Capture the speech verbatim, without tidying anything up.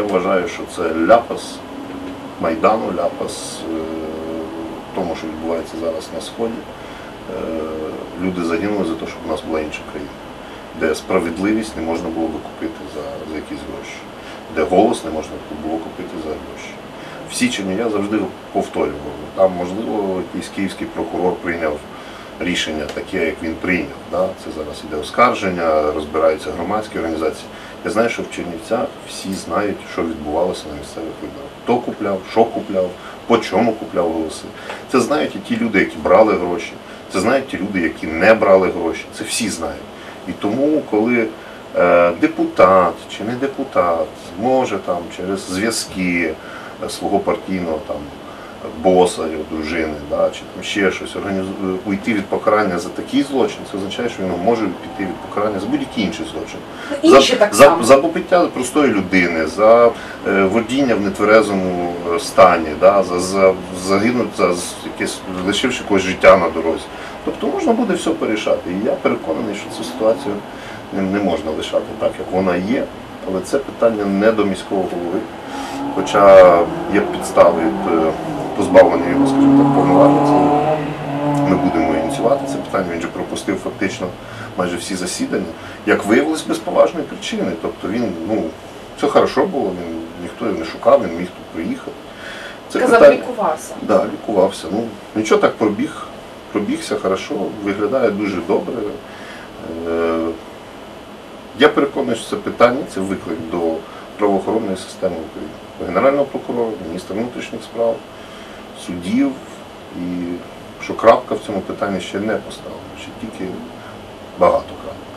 вважаю, що це ляпас Майдану, ляпас тому, що відбувається зараз на Сході. Люди загинули за те, щоб у нас була інша країна, де справедливість не можна було би купити за, за якісь гроші, де голос не можна було купити за гроші. В січні я завжди повторював, там, можливо, якийсь київський прокурор прийняв рішення таке, як він прийняв. Да? Це зараз іде оскарження, розбираються громадські організації. Я знаю, що в Чернівцях всі знають, що відбувалося на місцевих виборах. Хто купляв, що купляв, по чому купляв голоси. Це знають і ті люди, які брали гроші. Це знають ті люди, які не брали гроші. Це всі знають. І тому, коли е, депутат чи не депутат може там через зв'язки свого партійного там боса, його дружини, да, чи там ще щось, організу... уйти від покарання за такий злочин, це означає, що він може піти від покарання за будь-який інший злочин. Інші за, так за, само. за побиття простої людини, за е, водіння в нетверезому стані, да, за, за загинути, за якесь, лишивши когось життя на дорозі. Тобто можна буде все порішати. І я переконаний, що цю ситуацію не, не можна лишати так, як вона є, але це питання не до міського голови. Хоча є підстави позбавлення його, скажімо так, повноважень. Ми будемо ініціювати це питання, він же пропустив фактично майже всі засідання. Як виявилось, без поважної причини. Тобто він, ну, все хорошо було, він ніхто його не шукав, він міг тут приїхати. Це Казав, питання... лікувався. Так, да, лікувався. Ну, нічого так пробіг, пробігся хорошо, виглядає дуже добре. Е... Я переконаний, що це питання, це виклик до правоохоронної системи України. Генерального прокурора, міністра внутрішніх справ, суддів, і що крапка в цьому питанні ще не поставлена, ще тільки багато крапок.